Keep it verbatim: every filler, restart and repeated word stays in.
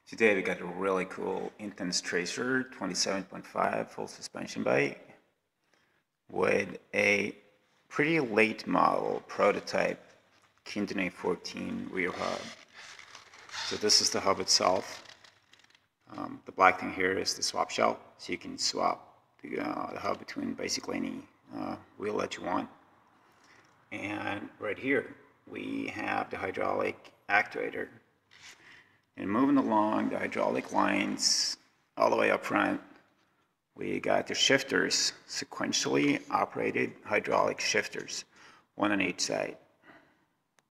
Today we got a really cool intense tracer, twenty-seven point five full suspension bike with a pretty late model prototype Kindernay fourteen rear hub. So this is the hub itself. Um, the black thing here is the swap shell, so you can swap the, uh, the hub between basically any uh, wheel that you want. And right here we have the hydraulic actuator. And moving along the hydraulic lines all the way up front, we got the shifters, sequentially operated hydraulic shifters, one on each side.